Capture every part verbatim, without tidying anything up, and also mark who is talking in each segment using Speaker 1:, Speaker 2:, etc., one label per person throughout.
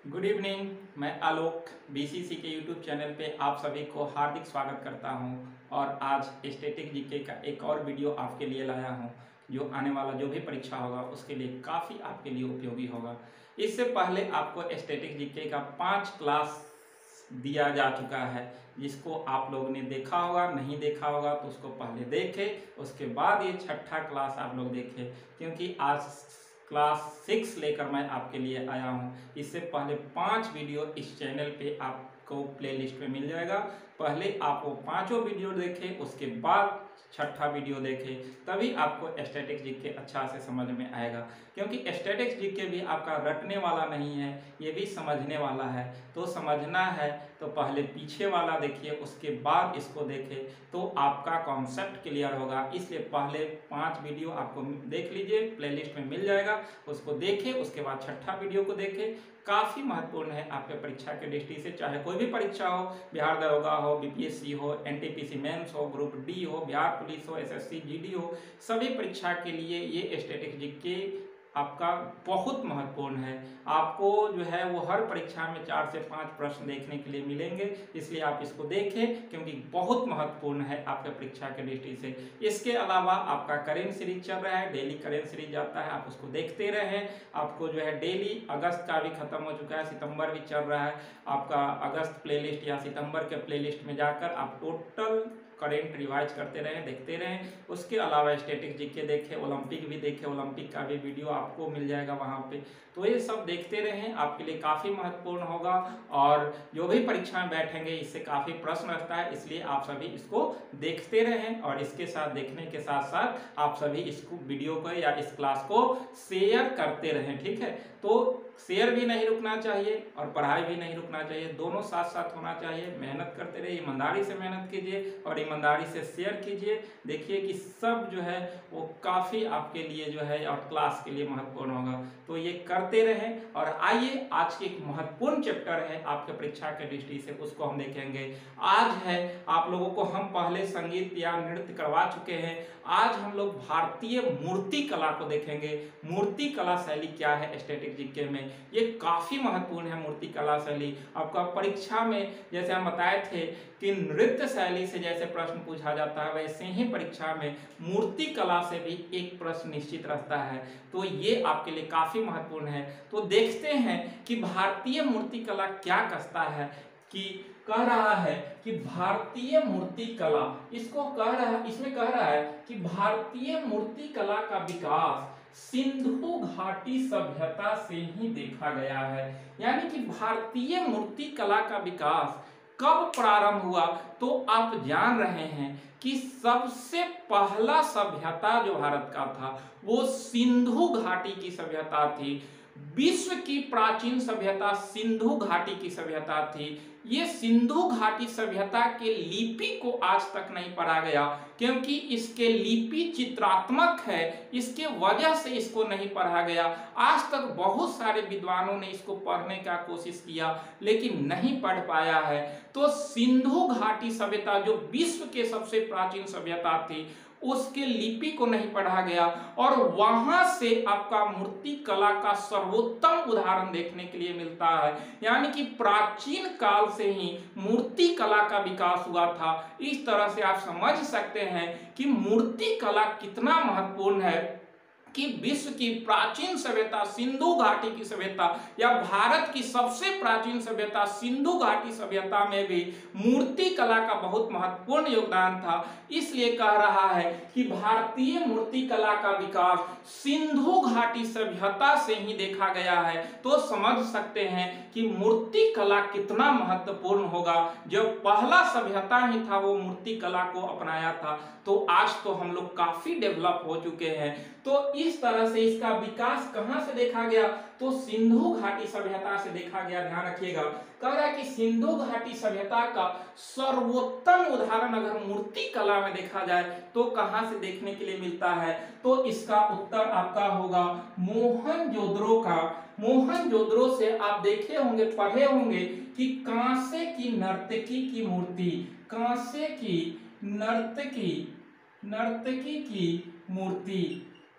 Speaker 1: Good evening. मैं Alok BCC के YouTube channel पे आप सभी को हार्दिक स्वागत करता हूं और आज स्टैटिक जीके का एक और वीडियो आपके लिए लाया हूं जो आने वाला जो भी परीक्षा होगा उसके लिए काफ़ी आपके लिए उपयोगी होगा। इससे पहले आपको स्टैटिक जीके का पाँच क्लास दिया जा चुका है, जिसको आप लोगों ने देखा होगा, नहीं देखा होगा तो उसको पहले देखें, उसके बाद ये छठा क्लास आप लोग देखें, क्योंकि आज क्लास सिक्स लेकर मैं आपके लिए आया हूँ। इससे पहले पांच वीडियो इस चैनल पे आपको प्लेलिस्ट में मिल जाएगा। पहले आप वो पांचों वीडियो देखें, उसके बाद छठा वीडियो देखें, तभी आपको स्टैटिक्स जीके अच्छा से समझ में आएगा। क्योंकि स्टैटिक्स जीके भी आपका रटने वाला नहीं है, ये भी समझने वाला है। तो समझना है तो पहले पीछे वाला देखिए, उसके बाद इसको देखें तो आपका कॉन्सेप्ट क्लियर होगा। इसलिए पहले पांच वीडियो आपको देख लीजिए, प्लेलिस्ट में मिल जाएगा, उसको देखें, उसके बाद छठा वीडियो को देखें। काफ़ी महत्वपूर्ण है आपके परीक्षा के दृष्टि से, चाहे कोई भी परीक्षा हो, बिहार दरोगा हो, बीपीएससी हो, एनटीपीसी मेंस हो, ग्रुप डी हो, बिहार पुलिस हो, एसएससी जीडी हो, सभी परीक्षा के लिए ये स्टैटिक जीके आपका बहुत महत्वपूर्ण है। आपको जो है वो हर परीक्षा में चार से पाँच प्रश्न देखने के लिए मिलेंगे, इसलिए आप इसको देखें क्योंकि बहुत महत्वपूर्ण है आपके परीक्षा के दृष्टि से। इसके अलावा आपका करेंट सीरीज चल रहा है, डेली करेंट सीरीज आता है, आप उसको देखते रहें। आपको जो है डेली अगस्त का भी खत्म हो चुका है, सितंबर भी चल रहा है। आपका अगस्त प्लेलिस्ट या सितंबर के प्लेलिस्ट में जाकर आप टोटल करेंट रिवाइज करते रहें, देखते रहें। उसके अलावा स्टैटिक जीके देखें, ओलंपिक भी देखें, ओलंपिक का भी वीडियो आपको मिल जाएगा वहाँ पे। तो ये सब देखते रहें, आपके लिए काफ़ी महत्वपूर्ण होगा और जो भी परीक्षा में बैठेंगे इससे काफ़ी प्रश्न रहता है, इसलिए आप सभी इसको देखते रहें। और इसके साथ देखने के साथ साथ आप सभी इसको वीडियो को या इस क्लास को शेयर करते रहें, ठीक है। तो शेयर भी नहीं रुकना चाहिए और पढ़ाई भी नहीं रुकना चाहिए, दोनों साथ साथ होना चाहिए। मेहनत करते रहिए, ईमानदारी से मेहनत कीजिए और ईमानदारी से शेयर कीजिए। देखिए कि सब जो है वो काफ़ी आपके लिए जो है और क्लास के लिए महत्वपूर्ण होगा, तो ये करते रहें। और आइए आज के एक महत्वपूर्ण चैप्टर है आपके परीक्षा के दृष्टि से, उसको हम देखेंगे। आज है आप लोगों को, हम पहले संगीत या नृत्य करवा चुके हैं, आज हम लोग भारतीय मूर्ति कला को देखेंगे। मूर्ति कला शैली क्या है स्टैटिक जीके में, ये काफी महत्वपूर्ण है। मूर्ति कला शैली आपका परीक्षा में, जैसे हम बताए थे कि नृत्य शैली से जैसे प्रश्न पूछा जाता है, वैसे ही परीक्षा में मूर्ति कला से भी एक प्रश्न निश्चित रहता है। तो ये आपके लिए काफी महत्वपूर्ण है। तो देखते हैं कि भारतीय मूर्ति कला क्या कहता है, कि कह रहा है कि भारतीय मूर्ति कला, इसको कह रहा है, इसमें कह रहा है कि भारतीय मूर्ति कला का विकास सिंधु घाटी सभ्यता से ही देखा गया है। यानी कि भारतीय मूर्ति कला का विकास कब प्रारंभ हुआ, तो आप जान रहे हैं कि सबसे पहला सभ्यता जो भारत का था वो सिंधु घाटी की सभ्यता थी। विश्व की प्राचीन सभ्यता सिंधु घाटी की सभ्यता थी। ये सिंधु घाटी सभ्यता के लिपि को आज तक नहीं पढ़ा गया, क्योंकि इसके लिपि चित्रात्मक है, इसके वजह से इसको नहीं पढ़ा गया। आज तक बहुत सारे विद्वानों ने इसको पढ़ने का कोशिश किया लेकिन नहीं पढ़ पाया है। तो सिंधु घाटी सभ्यता जो विश्व के सबसे प्राचीन सभ्यता थी, उसके लिपि को नहीं पढ़ा गया और वहां से आपका मूर्ति कला का सर्वोत्तम उदाहरण देखने के लिए मिलता है। यानी कि प्राचीन काल से ही मूर्ति कला का विकास हुआ था। इस तरह से आप समझ सकते हैं कि मूर्ति कला कितना महत्वपूर्ण है कि विश्व की प्राचीन सभ्यता सिंधु घाटी की सभ्यता या भारत की सबसे प्राचीन सभ्यता सिंधु घाटी सभ्यता में भी मूर्ति कला का बहुत महत्वपूर्ण योगदान था। इसलिए कह रहा है कि भारतीय मूर्ति कला का विकास सिंधु घाटी सभ्यता से ही देखा गया है। तो समझ सकते हैं कि मूर्ति कला कितना महत्वपूर्ण होगा। जब पहला सभ्यता ही था वो मूर्ति कला को अपनाया था, तो आज तो हम लोग काफी डेवलप हो चुके हैं। तो इस तरह से इसका विकास कहां से देखा गया, तो सिंधु घाटी सभ्यता से देखा गया। ध्यान रखिएगा, कह रहा है कि सिंधु घाटी सभ्यता का सर्वोत्तम उदाहरण अगर मूर्ति कला में देखा जाए तो कहां से देखने के लिए मिलता है, तो इसका उत्तर आपका होगा मोहनजोदड़ो का। मोहनजोदड़ो से आप देखे होंगे, पढ़े होंगे कि कांसे की नर्तकी की मूर्ति, कांसे की नर्तकी नर्तकी की मूर्ति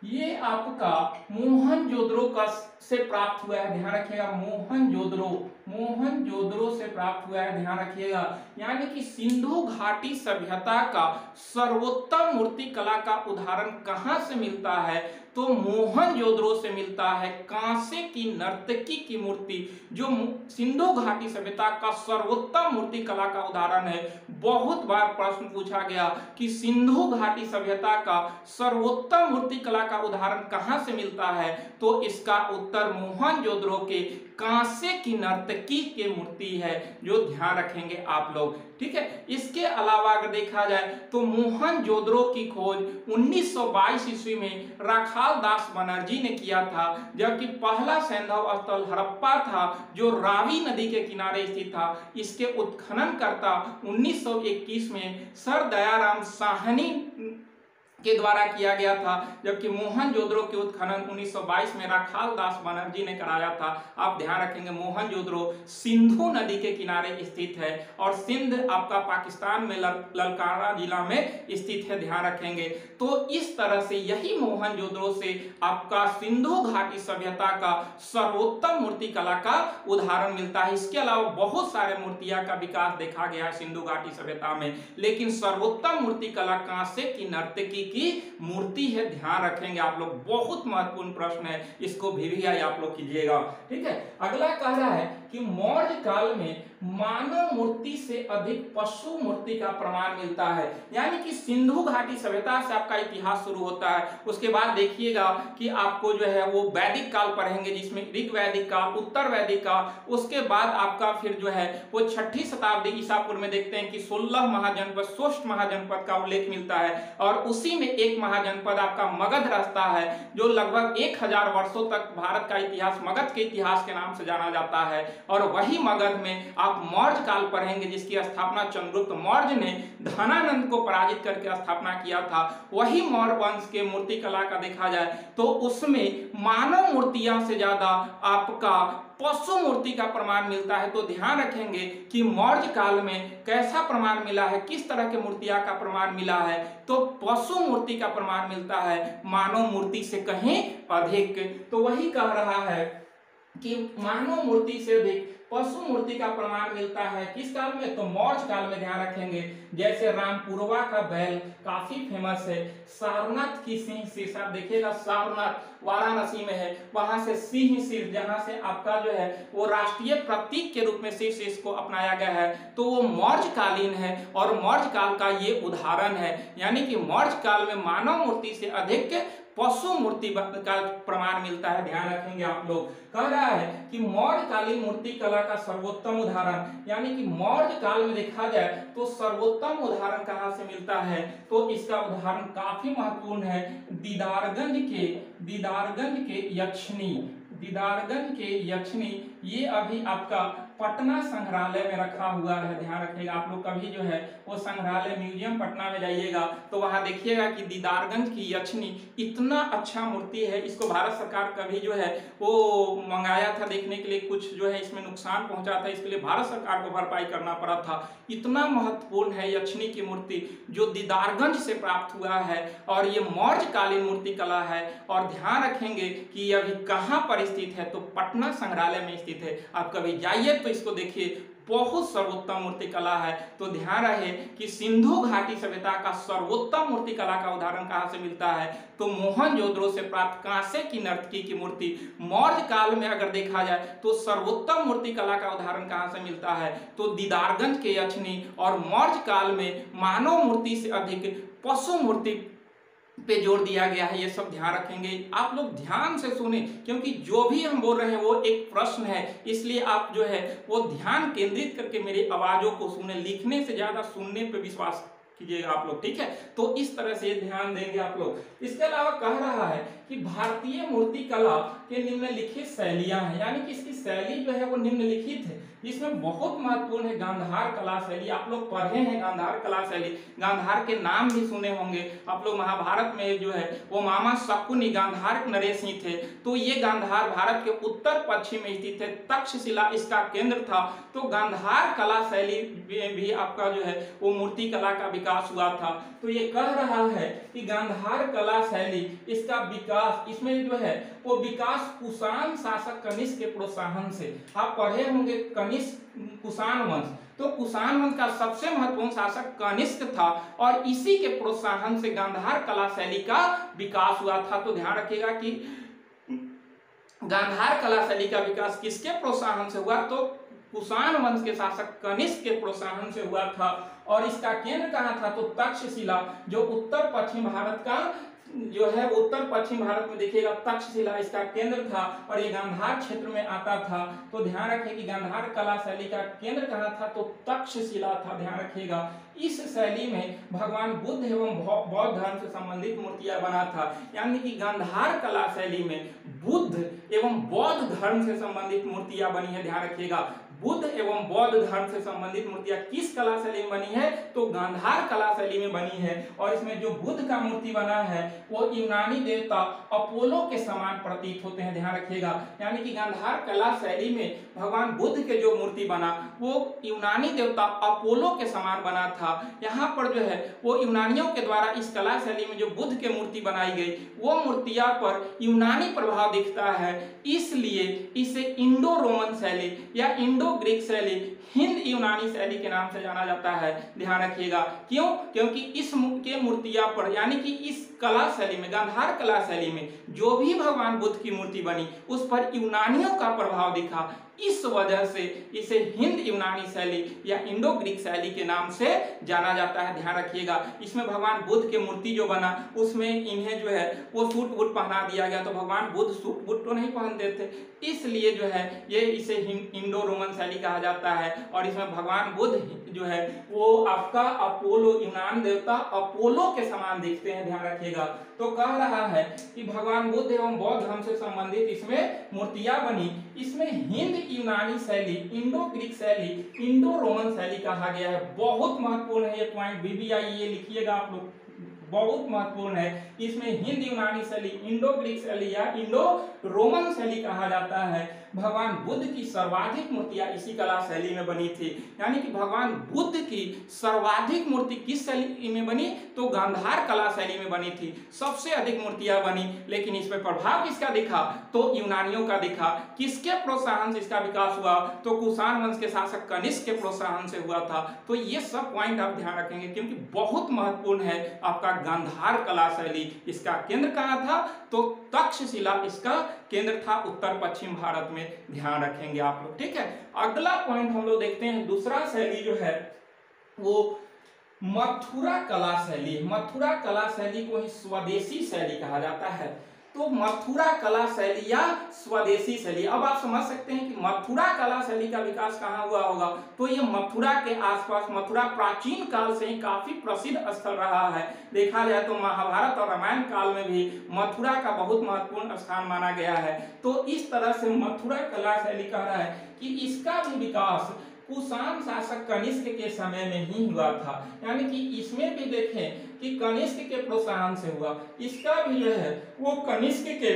Speaker 1: ये आपका मोहनजोदड़ो का से प्राप्त हुआ है, ध्यान रखिएगा। मोहनजोदड़ो मोहनजोदड़ो से प्राप्त हुआ है, ध्यान रखिएगा। यानी कि सिंधु घाटी सभ्यता का सर्वोत्तम मूर्ति कला का उदाहरण कहां से मिलता है? तो मोहनजोदड़ो से मिलता है। कांसे की नर्तकी की मूर्ति जो सिंधु घाटी सभ्यता का सर्वोत्तम मूर्ति कला का उदाहरण है। बहुत बार प्रश्न पूछा गया कि सिंधु घाटी सभ्यता का सर्वोत्तम मूर्ति कला का उदाहरण कहां से मिलता है? तो इसका उत्तर मोहनजोदड़ो के कांसे की नर्तकी की मूर्ति है, जो ध्यान रखेंगे आप लोग, ठीक है। इसके अलावा अगर देखा जाए तो मोहनजोदड़ो की खोज उन्नीस सौ बाईस ईस्वी में राखाल दास बनर्जी ने किया था, जबकि पहला सैंधव स्थल हड़प्पा था जो रावी नदी के किनारे स्थित था। इसके उत्खननकर्ता उन्नीस सौ इक्कीस में सर दयाराम साहनी के द्वारा किया गया था, जबकि मोहनजोदड़ो के उत्खनन उन्नीस सौ बाईस में राखाल दास बनर्जी ने कराया था। आप ध्यान रखेंगे मोहनजोदड़ो सिंधु नदी के किनारे स्थित है और सिंध आपका पाकिस्तान में ललकारा जिला में स्थित है, ध्यान रखेंगे। तो इस तरह से यही मोहनजोदड़ो से आपका सिंधु घाटी सभ्यता का सर्वोत्तम मूर्ति कला का उदाहरण मिलता है। इसके अलावा बहुत सारे मूर्तियां का विकास देखा गया है सिंधु घाटी सभ्यता में, लेकिन सर्वोत्तम मूर्ति कला कांसे की नर्तकी की मूर्ति है, ध्यान रखेंगे आप लोग। बहुत महत्वपूर्ण प्रश्न है, इसको भी, भी आप लोग कीजिएगा, ठीक है। अगला कह रहा है कि मौर्य काल में मानव मूर्ति से अधिक पशु मूर्ति का प्रमाण मिलता है। यानी कि सिंधु घाटी सभ्यता से आपका इतिहास शुरू होता है। उसके बाद देखिएगा कि आपको जो है वो वैदिक काल पढ़ेंगे, जिसमें ऋग वैदिक काल, उत्तर वैदिक काल, उसके बाद आपका फिर जो है वो छठी शताब्दी ईसा पूर्व में देखते हैं कि सोलह महाजनपद, सोष्ठ महाजनपद का उल्लेख मिलता है। और उसी में एक महाजनपद आपका मगध रास्ता है, जो लगभग एक हजार वर्षों तक भारत का इतिहास मगध के इतिहास के नाम से जाना जाता है। और वही मगध में आप मौर्य काल पढ़ेंगे, जिसकी स्थापना चंद्रगुप्त मौर्य ने धनानंद को पराजित करके स्थापना किया था। वही मौर्य वंश के मूर्ति कला का देखा जाए तो उसमें मानव मूर्तियां से ज्यादा आपका पशु मूर्ति का प्रमाण मिलता है। तो ध्यान रखेंगे कि मौर्य काल में कैसा प्रमाण मिला है, किस तरह के मूर्तियां का प्रमाण मिला है। तो पशु मूर्ति का प्रमाण मिलता है, मानव मूर्ति से कहीं अधिक। तो वही कह रहा है कि मानव मूर्ति से अधिक पशु मूर्ति का प्रमाण मिलता है किस काल में? तो मौर्य काल में, ध्यान रखेंगे। जैसे रामपुरवा का बैल काफी फेमस है, सारनाथ की सिंह शीर्ष, आप देखिएगा सारनाथ वाराणसी में है, वहां से सिंह शीर्ष, जहां से आपका जो है वो राष्ट्रीय प्रतीक के रूप में सिंह शीर्ष को अपनाया गया है, तो वो मौर्य कालीन है और मौर्य काल का ये उदाहरण है। यानी कि मौर्य काल में मानव मूर्ति से अधिक पशु मूर्ति का प्रमाण मिलता है, ध्यान रखेंगे आप लोग। कह रहा है कि मौर्य कालीन मूर्ति कला का सर्वोत्तम उदाहरण, यानी कि मौर्य काल में देखा जाए तो सर्वोत्तम उदाहरण कहां से मिलता है? तो इसका उदाहरण काफी महत्वपूर्ण है, दीदारगंज के दीदारगंज के यक्षिणी दीदारगंज के यक्षिणी, ये अभी आपका पटना संग्रहालय में रखा हुआ है, ध्यान रखिएगा आप लोग। कभी जो है वो संग्रहालय म्यूजियम पटना में जाइएगा तो वहां देखिएगा कि दीदारगंज की यक्षिणी इतना अच्छा मूर्ति है। इसको भारत सरकार कभी जो है वो मंगाया था देखने के लिए, कुछ जो है इसमें नुकसान पहुंचा था, इसके लिए भारत सरकार को भरपाई करना पड़ा था। इतना महत्वपूर्ण है यक्षिणी की मूर्ति, जो दीदारगंज से प्राप्त हुआ है और ये मौर्य कालीन मूर्ति कला है। और ध्यान रखेंगे कि ये अभी कहां पर स्थित है? तो पटना संग्रहालय में स्थित है। आप कभी जाइए तो इसको देखिए, बहुत सर्वोत्तम मूर्ति कला है। तो ध्यान रहे कि सिंधु घाटी सभ्यता का सर्वोत्तम मूर्ति कला का उदाहरण कहां से मिलता है? तो मोहनजोदड़ो से प्राप्त कांसे की नर्तकी की मूर्ति। मौर्य काल में अगर देखा जाए तो सर्वोत्तम मूर्ति कला का उदाहरण कहां से मिलता है? तो दीदारगंज के यक्षिणी। और मौर्य काल में मानव मूर्ति से अधिक पशु मूर्ति पे जोर दिया गया है। ये सब ध्यान रखेंगे, आप लोग ध्यान से सुने, क्योंकि जो भी हम बोल रहे हैं वो एक प्रश्न है, इसलिए आप जो है वो ध्यान केंद्रित करके मेरी आवाजों को सुने, लिखने से ज्यादा सुनने पे विश्वास कीजिएगा आप लोग, ठीक है। तो इस तरह से ध्यान देंगे आप लोग। इसके अलावा कह रहा है कि भारतीय मूर्ति कला के निम्नलिखित शैलियां हैं, यानी कि इसकी शैली जो है वो निम्नलिखित है। इसमें बहुत महत्वपूर्ण है गांधार कला शैली। आप लोग पढ़े हैं गांधार कला शैली, गांधार के नाम भी सुने होंगे आप लोग। महाभारत में जो है वो मामा शकुनी गांधार नरेश ही थे। तो ये गांधार भारत के उत्तर पश्चिम में स्थित है, तक्षशिला इसका केंद्र था। तो गांधार कला शैली में भी आपका जो है वो मूर्ति कला का विकास हुआ था। तो ये कह रहा है कि गांधार कला शैली इसका विकास, इसमें जो है वो विकास कुषाण शासक कनिष्क के प्रोत्साहन से। आप पढ़े होंगे कनिष्क कुषाण वंश, तो कुषाण वंश का सबसे महत्वपूर्ण शासक कनिष्क था और इसी के प्रोत्साहन से गांधार कला शैली का विकास हुआ था। तो ध्यान रखिएगा कि गांधार कला शैली का विकास किसके प्रोत्साहन से हुआ, तो कुषाण वंश के शासक कनिष्क के प्रोत्साहन से हुआ था। और इसका केंद्र कहाँ था, तो तक्षशिला, जो उत्तर पश्चिम भारत का जो है उत्तर पश्चिम भारत में देखिएगा तक्षशिला इसका केंद्र था और ये गांधार क्षेत्र में आता था। तो ध्यान रखिए कि गांधार कला शैली का केंद्र कहाँ था, तो तक्षशिला था। ध्यान रखिएगा इस शैली में भगवान बुद्ध एवं बौद्ध धर्म से संबंधित मूर्तियां बना था। यानी कि गांधार कला शैली में बुद्ध एवं बौद्ध धर्म से संबंधित मूर्तियां बनी है। ध्यान रखिएगा बुद्ध एवं बौद्ध धर्म से संबंधित मूर्तियां किस कला शैली में बनी है, तो गांधार कला शैली में बनी है। और इसमें जो बुद्ध का मूर्ति बना है वो यूनानी देवता अपोलो के समान प्रतीत होते हैं। ध्यान रखिएगा, यानी कि गांधार कला शैली में भगवान बुद्ध के जो मूर्ति बना वो यूनानी देवता अपोलो के समान बना था। यहाँ पर जो है वो यूनानियों के द्वारा इस कला शैली में जो बुद्ध के मूर्ति बनाई गई वो मूर्तियां पर यूनानी प्रभाव दिखता है, इसलिए इसे इंडो रोमन शैली या इंडो ग्रीक शैली, हिंद यूनानी शैली के नाम से जाना जाता है। ध्यान रखिएगा क्यों, क्योंकि इस के मूर्तियां पर यानी कि इस कला शैली में, गांधार कला शैली में जो भी भगवान बुद्ध की मूर्ति बनी उस पर यूनानियों का प्रभाव दिखा, इस वजह से इसे हिंद यूनानी शैली या इंडो ग्रीक शैली के नाम से जाना जाता है। ध्यान रखिएगा इसमें भगवान बुद्ध की मूर्ति जो बना उसमें इन्हें जो है वो सूट बूट पहना दिया गया। तो भगवान बुद्ध सूट बूट तो नहीं पहनते थे, इसलिए जो है ये इसे इंडो रोमन शैली कहा जाता है। और इसमें भगवान बुद्ध जो है वो आपका अपोलो, यूनान देवता अपोलो के समान दिखते हैं। ध्यान रखिएगा तो कह रहा है कि भगवान बुद्ध एवं बौद्ध धर्म से संबंधित इसमें मूर्तियां बनी। इसमें हिंद यूनानी शैली, इंडो ग्रीक शैली, इंडो रोमन शैली कहा गया है। बहुत महत्वपूर्ण है ये पॉइंट, बीबीआई ये लिखिएगा आप लोग, बहुत महत्वपूर्ण है। इसमें हिंद यूनानी शैली, इंडो ग्रीक शैली या इंडो रोमन शैली कहा जाता है। भगवान बुद्ध की सर्वाधिक मूर्तियां इसी कला शैली में बनी थी। यानी कि भगवान बुद्ध की सर्वाधिक मूर्ति किस शैली में बनी, तो गांधार कला शैली में बनी थी। सबसे अधिक मूर्तियां बनी, लेकिन इसमें प्रभाव किसका दिखा, तो यूनानियों का दिखा। किसके प्रोत्साहन से इसका विकास हुआ, तो कुषाण वंश के शासक कनिष्क के प्रोत्साहन से हुआ था। तो ये सब पॉइंट आप ध्यान रखेंगे क्योंकि बहुत महत्वपूर्ण है आपका गांधार कला शैली। इसका केंद्र कहाँ था, तो तक्षशिला इसका केंद्र था उत्तर पश्चिम भारत में। ध्यान रखेंगे आप लोग, ठीक है। अगला पॉइंट हम लोग देखते हैं, दूसरा शैली जो है वो मथुरा कला शैली। मथुरा कला शैली को ही स्वदेशी शैली कहा जाता है। तो मथुरा कला शैली या स्वदेशी शैली, अब आप समझ सकते हैं कि मथुरा कला शैली का विकास कहाँ हुआ होगा, तो ये मथुरा के आसपास, मथुरा प्राचीन काल से ही काफी प्रसिद्ध स्थल रहा है। देखा जाए तो महाभारत और रामायण काल में भी मथुरा का बहुत महत्वपूर्ण स्थान माना गया है। तो इस तरह से मथुरा कला शैली कह रहा है कि इसका भी विकास कुषाण शासक कनिष्क के समय में ही हुआ था। यानी कि इसमें भी देखें कि कनिष्क के प्रोत्साहन से हुआ, इसका भी जो है वो कनिष्क के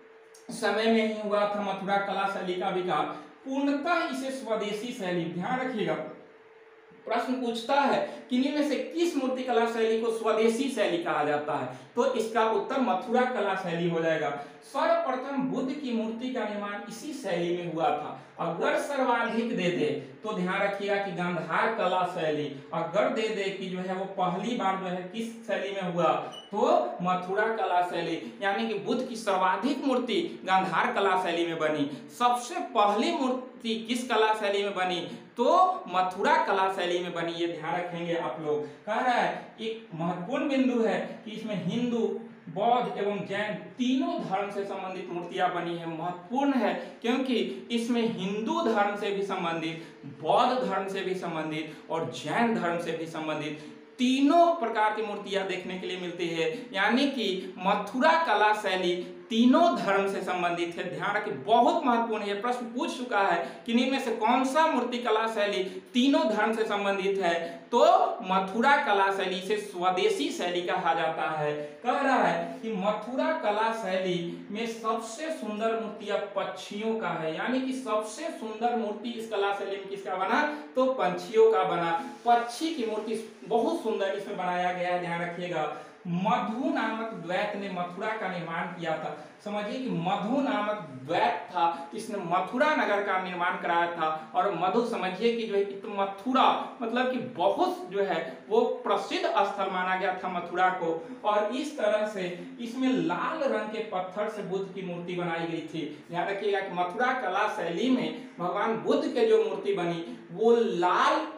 Speaker 1: समय में ही हुआ था। मथुरा कला शैली का विकास पूर्णतः इसे स्वदेशी शैली, ध्यान रखिएगा प्रश्न पूछता है कि इनमें से किस मूर्ति कला शैली को स्वदेशी शैली कहा जाता है, तो इसका उत्तर मथुरा कला शैली हो जाएगा। सर्वप्रथम बुद्ध की मूर्ति का निर्माण इसी शैली में हुआ था। अगर सर्वाधिक दे दे तो ध्यान रखिएगा कि गांधार कला शैली, अगर दे दे कि जो है वो पहली बार जो है किस शैली में हुआ, तो मथुरा कला शैली। यानी कि बुद्ध की सर्वाधिक मूर्ति गांधार कला शैली में बनी। सबसे पहली मूर्ति किस कला शैली में बनी, तो मथुरा कला शैली में बनी। ये ध्यान रखेंगे आप लोग। कह रहा है एक महत्वपूर्ण बिंदु है कि इसमें हिंदू, बौद्ध एवं जैन तीनों धर्म से संबंधित मूर्तियां बनी है। महत्वपूर्ण है क्योंकि इसमें हिंदू धर्म से भी संबंधित, बौद्ध धर्म से भी संबंधित और जैन धर्म से भी संबंधित तीनों प्रकार की मूर्तियां देखने के लिए मिलती है, यानी कि मथुरा कला शैली तीनों धर्म से संबंधित है। ध्यान रखिए, बहुत महत्वपूर्ण है, प्रश्न पूछ चुका है कि इनमें से कौन सा मूर्ति कला शैली तीनों धर्म से संबंधित है, तो मथुरा कला शैली से स्वदेशी शैली कहा जाता है। कह रहा है कि मथुरा कला शैली में सबसे सुंदर मूर्तियां पक्षियों का है, यानी कि सबसे सुंदर मूर्ति इस कला शैली में किसका बना, तो पंछियों का बना। पक्षी की मूर्ति बहुत सुंदर इसमें बनाया गया है। ध्यान रखिएगा, मधु नामक द्वैत ने मथुरा का निर्माण किया था। समझिए कि मधु नामक द्वैत था, इसने मथुरा नगर का निर्माण कराया था। और मधु समझिए कि जो है मथुरा मतलब कि बहुत जो है वो प्रसिद्ध स्थल माना गया था मथुरा को। और इस तरह से इसमें लाल रंग के पत्थर से बुद्ध की मूर्ति बनाई गई थी। ध्यान रखिएगा कि मथुरा कला शैली में भगवान बुद्ध के जो मूर्ति बनी वो लाल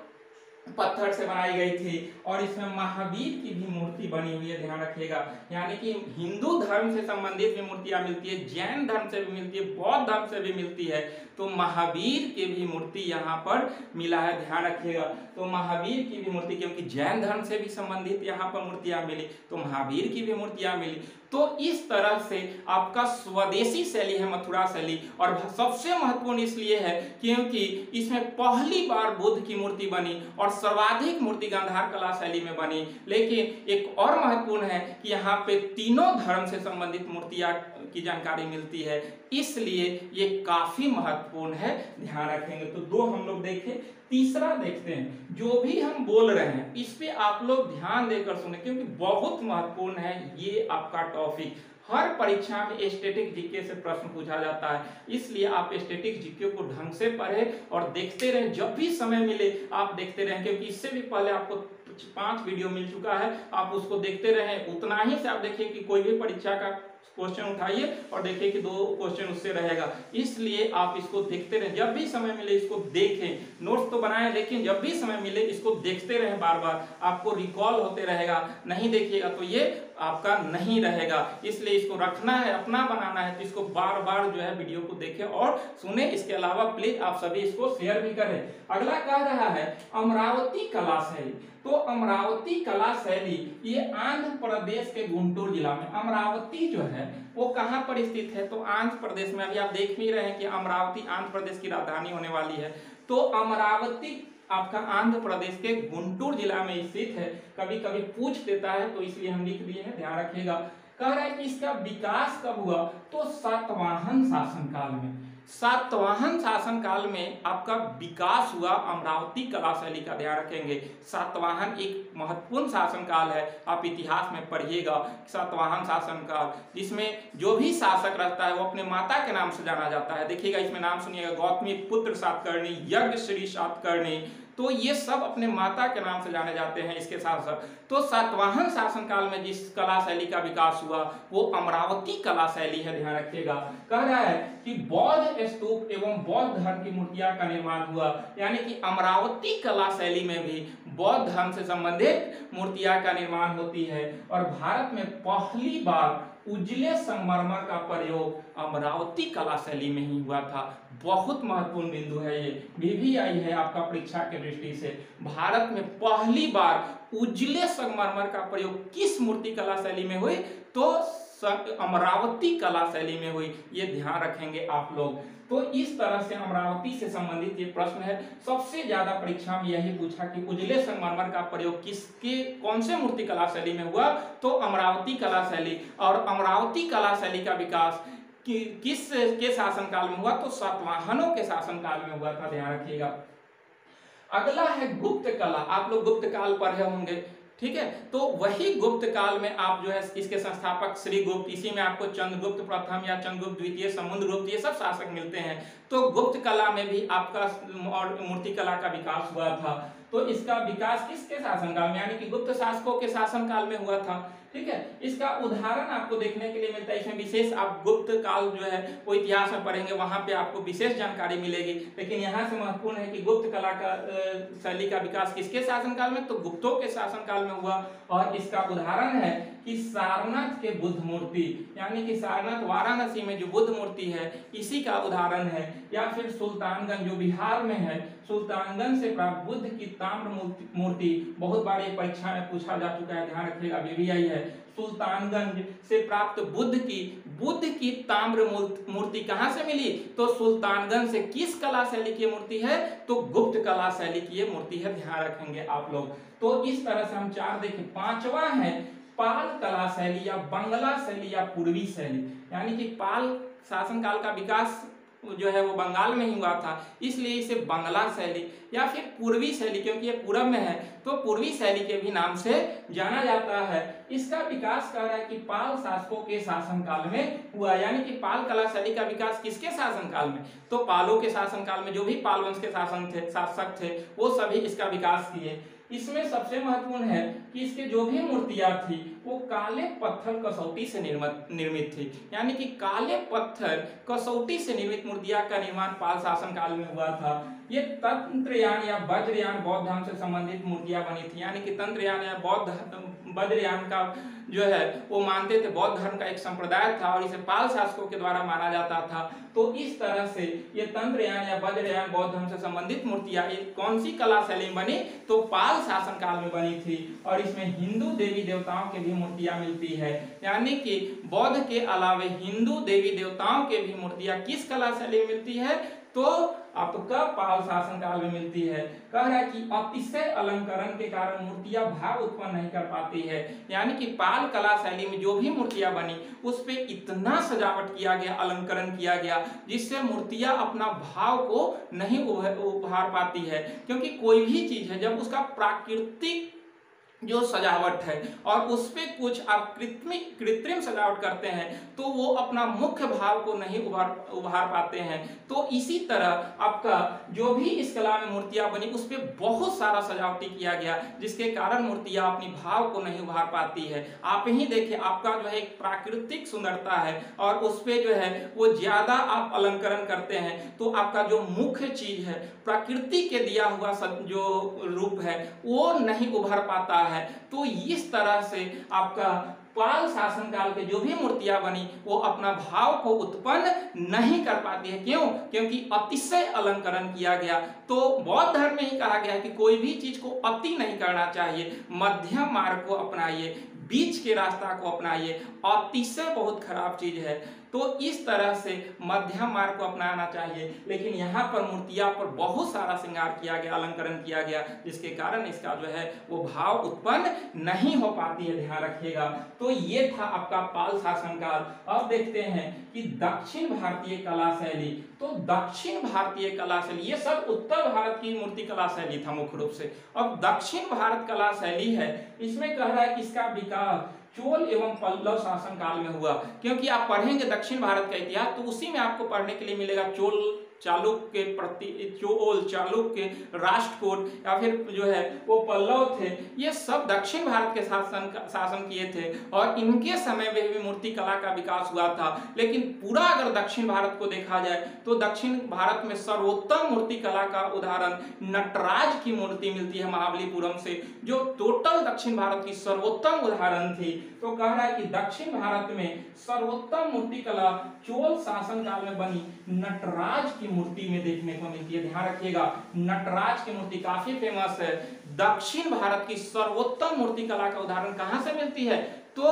Speaker 1: पत्थर से बनाई गई थी। और इसमें महावीर की भी मूर्ति बनी हुई है। ध्यान रखिएगा, यानी कि हिंदू धर्म से संबंधित भी मूर्तियां मिलती है, जैन धर्म से भी मिलती है, बौद्ध धर्म से भी मिलती है। तो महावीर की भी मूर्ति यहाँ पर मिला है। ध्यान रखिएगा, तो महावीर की भी मूर्ति, क्योंकि जैन धर्म से भी संबंधित यहाँ पर मूर्तियां मिली, तो महावीर की भी मूर्तियां मिली। तो इस तरह से आपका स्वदेशी शैली है मथुरा शैली। और सबसे महत्वपूर्ण इसलिए है क्योंकि इसमें पहली बार बुद्ध की मूर्ति बनी और सर्वाधिक मूर्ति गांधार कला शैली में बनी। लेकिन एक और महत्वपूर्ण है कि यहाँ पे तीनों धर्म से संबंधित मूर्तियां की जानकारी मिलती है, इसलिए ये काफी महत्वपूर्ण है। ध्यान रखेंगे। तो दो हम लोग देखें, तीसरा देखते हैं। जो भी हम बोल रहे हैं इस पे आप लोग ध्यान देकर सुने, क्योंकि बहुत महत्वपूर्ण है ये आपका टॉपिक। हर परीक्षा में स्टैटिक जीके से प्रश्न पूछा जाता है, इसलिए आप स्टैटिक जीके को ढंग से पढ़े और देखते रहे। जब भी समय मिले आप देखते रहें, क्योंकि इससे भी पहले आपको पांच वीडियो मिल चुका है, आप उसको देखते रहें। उतना ही से आप देखिए कि कोई भी परीक्षा का क्वेश्चन उठाइए और देखिए कि दो क्वेश्चन उससे रहेगा, इसलिए आप इसको देखते रहें। जब भी समय मिले इसको देखें, नोट्स तो बनाएं, लेकिन जब भी समय मिले इसको देखते रहें, बार बार आपको रिकॉल होते रहेगा। नहीं देखिएगा तो ये आपका नहीं रहेगा, इसलिए इसको रखना है, अपना बनाना है, तो इसको बार बार जो है वीडियो को देखें और सुने। इसके अलावा प्लीज आप सभी इसको शेयर भी करें। अगला कह रहा है अमरावती कला शैली। तो अमरावती कला शैली ये आंध्र प्रदेश के गुंटूर जिला में, अमरावती जो है वो कहां पर स्थित है, तो आंध्र प्रदेश में। अभी आप देख भी रहे हैं कि अमरावती आंध्र प्रदेश की राजधानी होने वाली है। तो अमरावती आपका आंध्र प्रदेश के गुंटूर जिला में स्थित है। कभी कभी पूछ देता है तो इसलिए हम लिख दिए हैं, ध्यान रखिएगा। कह रहा है कि इसका विकास कब हुआ, तो सातवाहन शासनकाल में। सातवाहन शासनकाल में आपका विकास हुआ अमरावती कला शैली का। ध्यान रखेंगे, सातवाहन एक महत्वपूर्ण शासनकाल है, आप इतिहास में पढ़िएगा। सातवाहन शासनकाल जिसमें जो भी शासक रहता है वो अपने माता के नाम से जाना जाता है। देखिएगा इसमें नाम सुनिएगा, गौतमी पुत्र सातकर्णी, यज्ञ श्री सातकर्णी, तो ये सब अपने माता के नाम से जाने जाते हैं इसके साथ साथ। तो सातवाहन शासनकाल में जिस कला शैली का विकास हुआ वो अमरावती कला शैली है। ध्यान रखिएगा, कह रहा है कि बौद्ध स्तूप एवं बौद्ध धर्म की मूर्तियां का निर्माण हुआ, यानी कि अमरावती कला शैली में भी बौद्ध धर्म से संबंधित मूर्तियां का निर्माण होती है। और भारत में पहली बार उजले संगमरमर का प्रयोग अमरावती कला शैली में ही हुआ था। बहुत महत्वपूर्ण बिंदु है ये, भी भी आई है आपका परीक्षा के दृष्टि से। भारत में पहली बार उजले संगमरमर का प्रयोग किस मूर्ति कला शैली में हुई, तो अमरावती कला शैली में हुई। ये ध्यान रखेंगे आप लोग। तो इस तरह से अमरावती से संबंधित ये प्रश्न है। सबसे ज्यादा परीक्षा में यही पूछा कि उजले संगमरमर का प्रयोग किसके कौन से मूर्ति कला शैली में हुआ, तो अमरावती कला शैली। और अमरावती कला शैली का विकास कि, किस के शासनकाल में हुआ, तो सातवाहनों के शासनकाल में हुआ था। ध्यान रखिएगा। अगला है गुप्त कला। आप लोग गुप्त काल पढ़े होंगे, ठीक है। तो वही गुप्त काल में आप जो है इसके संस्थापक श्री गुप्त, इसी में आपको चंद्रगुप्त प्रथम या चंद्रगुप्त द्वितीय, समुद्रगुप्त, ये सब शासक मिलते हैं। तो गुप्त कला में भी आपका और मूर्ति कला का विकास हुआ था। तो इसका विकास किसके शासनकाल में, यानी कि गुप्त शासकों के शासनकाल में हुआ था, ठीक है। इसका उदाहरण आपको देखने के लिए मिलता है। इसमें विशेष आप गुप्त काल जो है वो इतिहास में पढ़ेंगे, वहां पे आपको विशेष जानकारी मिलेगी। लेकिन यहाँ से महत्वपूर्ण है कि गुप्त कला का शैली का विकास किसके शासनकाल में, तो गुप्तों के शासनकाल में हुआ। और इसका उदाहरण है कि सारनाथ के बुद्ध मूर्ति, यानी कि सारनाथ वाराणसी में जो बुद्ध मूर्ति है इसी का उदाहरण है। या फिर सुल्तानगंज जो बिहार में है, सुल्तानगंज से प्राप्त बुद्ध की ताम्र मूर्ति मूर्ति बहुत बार ये परीक्षा में पूछा जा चुका है, ध्यान रखिएगा, बीबीआई है। सुल्तानगंज से प्राप्त बुद्ध की बुद्ध की ताम्र मूर्ति कहां से मिली? तो सुल्तानगंज से। किस कला शैली की मूर्ति है? तो गुप्त कला शैली की ये मूर्ति है, ध्यान रखेंगे आप लोग। तो इस तरह से हम चार देखें। पांचवा है पाल कला शैली या बंगला शैली या पूर्वी शैली, यानी कि पाल शासनकाल का विकास जो है वो बंगाल में ही हुआ था, इसलिए इसे बंगला शैली या फिर पूर्वी शैली, क्योंकि ये पूरब में है तो पूर्वी शैली के भी नाम से जाना जाता है। इसका विकास कह रहा है कि पाल शासकों के शासनकाल में हुआ, यानी कि पाल कला शैली का विकास किसके शासनकाल में? तो पालों के शासनकाल में। जो भी पाल वंश के शासन थे शासक थे वो सभी इसका विकास किए। इसमें सबसे महत्वपूर्ण है कि इसके जो भी मूर्तियां थी वो काले पत्थर कसौटी से निर्मित निर्मित थी, यानी कि काले पत्थर कसौटी से निर्मित मूर्तियां का निर्माण पाल शासन काल में हुआ था। ये तंत्रयान या वज्रयान बौद्ध धर्म से संबंधित मूर्तियां बनी थी, यानी कि तंत्रयान या बौद्ध वज्रयान का जो है वो मानते थे, बौद्ध धर्म का एक संप्रदाय था और इसे पाल शासकों के द्वारा माना जाता था। तो इस तरह से ये तंत्रयान या वज्रयान बौद्ध धर्म से संबंधित मूर्तियां कौन सी कला शैली में बनी? तो पाल शासन काल में बनी थी। और इसमें हिंदू देवी देवताओं की भी मूर्तियां मिलती है, यानी कि बौद्ध के अलावे हिंदू देवी देवताओं के भी मूर्तियां किस कला शैली में मिलती है? तो आपका पाल शासन काल में मिलती है। कह रहा है कि अतिशय अलंकरण के कारण मूर्तियां भाव उत्पन्न नहीं कर पाती है, यानी कि पाल कला शैली में जो भी मूर्तियां बनी उस पे इतना सजावट किया गया, अलंकरण किया गया, जिससे मूर्तियां अपना भाव को नहीं उभार पाती है। क्योंकि कोई भी चीज है जब उसका प्राकृतिक जो सजावट है और उस पे कुछ आप कृत्रिम कृत्रिम सजावट करते हैं तो वो अपना मुख्य भाव को नहीं उभार उभार पाते हैं। तो इसी तरह आपका जो भी इस कला में मूर्तियां बनी उस पे बहुत सारा सजावटी किया गया, जिसके कारण मूर्तियां अपनी भाव को नहीं उभार पाती है। आप ही देखिए, आपका जो है एक प्राकृतिक सुंदरता है और उस पे जो है वो ज्यादा आप अलंकरण करते हैं तो आपका जो मुख्य चीज है, प्रकृति के दिया हुआ जो रूप है वो नहीं उभर पाता है। तो इस तरह से आपका पाल शासनकाल के जो भी मूर्तियां बनी वो अपना भाव को उत्पन्न नहीं कर पाती है। क्यों? क्योंकि अतिशय अलंकरण किया गया। तो बौद्ध धर्म में ही कहा गया है कि कोई भी चीज को अति नहीं करना चाहिए, मध्यम मार्ग को अपनाइए, बीच के रास्ता को अपनाइए। अतिशय बहुत खराब चीज है, तो इस तरह से मध्यम मार्ग को अपनाना चाहिए। लेकिन यहाँ पर मूर्तियां पर बहुत सारा श्रृंगार किया गया, अलंकरण किया गया, जिसके कारण इसका जो है वो भाव उत्पन्न नहीं हो पाती है, ध्यान रखिएगा। तो ये था आपका पाल शासनकाल। अब देखते हैं कि दक्षिण भारतीय कला शैली। तो दक्षिण भारतीय कला शैली, ये सब उत्तर भारत की मूर्ति कला शैली था मुख्य रूप से। अब दक्षिण भारत कला शैली है, इसमें कह रहा है कि इसका विकास चोल एवं पल्लव शासन काल में हुआ। क्योंकि आप पढ़ेंगे दक्षिण भारत का इतिहास तो उसी में आपको पढ़ने के लिए मिलेगा चोल चालुक्य के प्रति चोल चालुक्य राष्ट्रकूट या फिर जो है वो पल्लव थे, ये सब दक्षिण भारत के शासन शासन किए थे और इनके समय में भी मूर्ति कला का विकास हुआ था। लेकिन पूरा अगर दक्षिण भारत को देखा जाए तो दक्षिण भारत में सर्वोत्तम मूर्ति कला का उदाहरण नटराज की मूर्ति मिलती है महाबलीपुरम से, जो टोटल दक्षिण भारत की सर्वोत्तम उदाहरण थी। तो कह रहा है कि दक्षिण भारत में सर्वोत्तम मूर्ति कला चोल शासन काल में बनी नटराज की मूर्ति में देखने को मिलती है। ध्यान रखिएगा, नटराज की मूर्ति काफी फेमस है। दक्षिण भारत की सर्वोत्तम मूर्ति कला का उदाहरण कहां से मिलती है? तो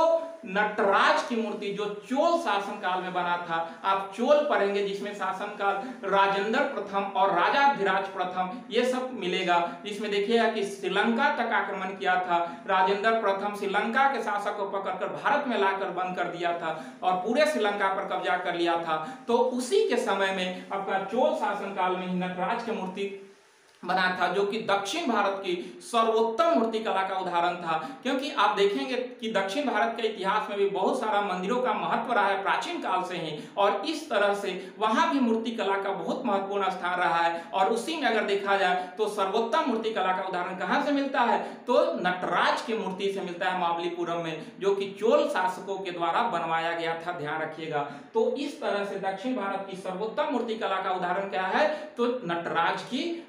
Speaker 1: नटराज की मूर्ति जो चोल शासन काल में बना था। आप चोल पढ़ेंगे जिसमें शासन काल राजेंद्र प्रथम और राजाधिराज प्रथम ये सब मिलेगा, जिसमें देखिएगा कि श्रीलंका तक आक्रमण किया था राजेंद्र प्रथम। श्रीलंका के शासक को पकड़कर भारत में लाकर बंद कर दिया था और पूरे श्रीलंका पर कब्जा कर लिया था। तो उसी के समय में आपका चोल शासन काल में ही नटराज की मूर्ति बना था, जो कि दक्षिण भारत की सर्वोत्तम मूर्ति कला का उदाहरण था। क्योंकि आप देखेंगे कि दक्षिण भारत के इतिहास में भी बहुत सारा मंदिरों का महत्व रहा है प्राचीन काल से ही, और इस तरह से वहां भी मूर्ति कला का बहुत महत्वपूर्ण स्थान रहा है। और उसी में अगर देखा जाए तो सर्वोत्तम मूर्ति कला का उदाहरण कहां से मिलता है? तो नटराज की मूर्ति से मिलता है महाबलीपुरम में, जो कि चोल शासकों के द्वारा बनवाया गया था। ध्यान रखिएगा। तो इस तरह से दक्षिण भारत की सर्वोत्तम मूर्ति कला का उदाहरण क्या है? तो नटराज की मूर्ति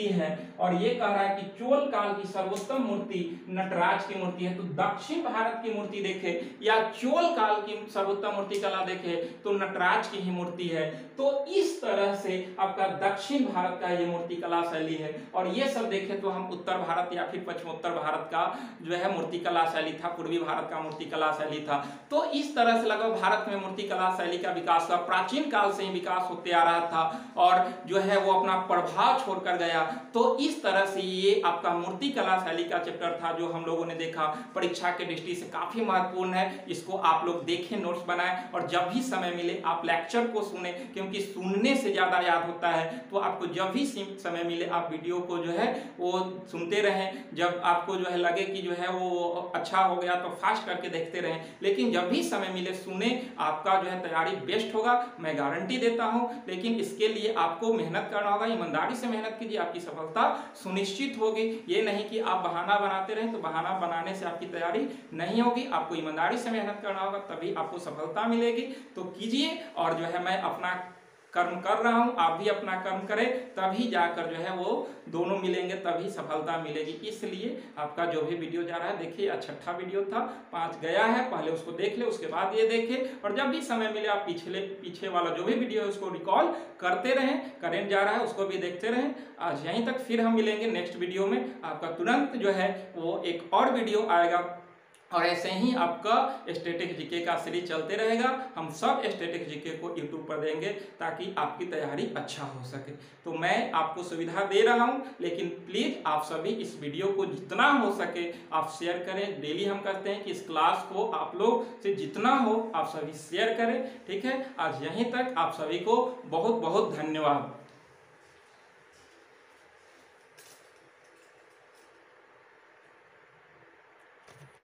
Speaker 1: है और ये कह रहा है कि चोल काल की सर्वोत्तम मूर्ति नटराज की मूर्ति है। तो दक्षिण भारत की मूर्ति देखे या चोल काल की सर्वोत्तम मूर्ति कला देखे तो नटराज की ही मूर्ति है। तो इस तरह से आपका दक्षिण भारत का ये मूर्ति कला शैली है। और ये सब देखे तो हम उत्तर भारत या फिर पश्चिमोत्तर भारत का जो है मूर्ति कला शैली था, पूर्वी भारत का मूर्ति कला शैली था। तो इस तरह से लगभग भारत में मूर्ति कला शैली का विकास हुआ, प्राचीन काल से ही विकास होते आ रहा था और जो है वो अपना प्रभाव छोड़कर गया। तो इस तरह से ये आपका मूर्ति कला शैली का चैप्टर था जो हम लोगों ने देखा, परीक्षा के दृष्टि से काफी महत्वपूर्ण है। इसको आप लोग देखें, नोट्स बनाएं और जब भी समय मिले आप लेक्चर को सुने, क्योंकि सुनने से ज्यादा याद होता है। तो आपको जब भी समय मिले आप वीडियो को जो है वो सुनते रहें। जब आपको जो है लगे कि जो है वो अच्छा हो गया तो फास्ट करके देखते रहें, लेकिन जब भी समय मिले सुने, आपका जो है तैयारी बेस्ट होगा, मैं गारंटी देता हूं। लेकिन इसके लिए आपको मेहनत करना होगा, ईमानदारी से मेहनत कीजिए, आपकी सफलता सुनिश्चित होगी। ये नहीं कि आप बहाना बनाते रहें, तो बहाना बनाने से आपकी तैयारी नहीं होगी। आपको ईमानदारी से मेहनत करना होगा, तभी आपको सफलता मिलेगी। तो कीजिए और जो है मैं अपना कर्म कर रहा हूं, आप भी अपना कर्म करें, तभी जाकर जो है वो दोनों मिलेंगे, तभी सफलता मिलेगी। इसलिए आपका जो भी वीडियो जा रहा है देखिए, छठा वीडियो था, पांच गया है, पहले उसको देख ले, उसके बाद ये देखे और जब भी समय मिले आप पिछले पीछे वाला जो भी वीडियो है उसको रिकॉल करते रहें। करेंट जा रहा है उसको भी देखते रहें। आज यहीं तक, फिर हम मिलेंगे नेक्स्ट वीडियो में। आपका तुरंत जो है वो एक और वीडियो आएगा और ऐसे ही आपका स्टैटिक जीके का सीरीज चलते रहेगा। हम सब स्टैटिक जीके को यूट्यूब पर देंगे ताकि आपकी तैयारी अच्छा हो सके। तो मैं आपको सुविधा दे रहा हूं, लेकिन प्लीज़ आप सभी इस वीडियो को जितना हो सके आप शेयर करें। डेली हम कहते हैं कि इस क्लास को आप लोग से जितना हो आप सभी शेयर करें, ठीक है। आज यहीं तक, आप सभी को बहुत बहुत धन्यवाद।